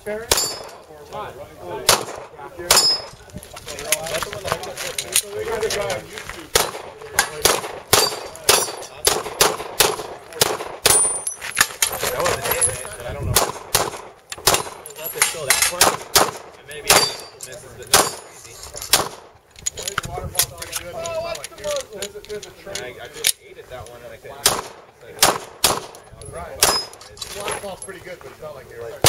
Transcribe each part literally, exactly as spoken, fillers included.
Terry? What? Oh, yeah. That's the one that I got. They got a guy on YouTube. That wasn't it, but I don't know. It's up there still that far. And maybe it misses, but not crazy. The water pump's pretty good. Oh, what's the muzzle? There's a, there's a train. I, I just ate at that one and I couldn't. Right. The water pump's pretty good, but it's not like you're like.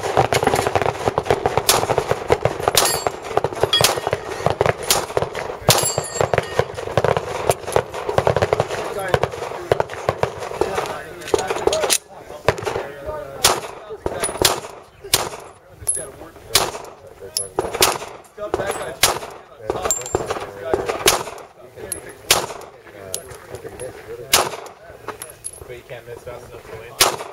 But you can't miss fast enough to win.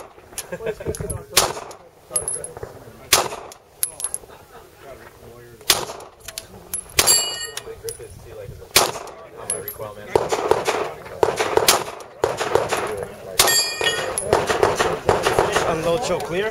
Griffiths, see, like, is on my recoil, man. Unload, choke clear.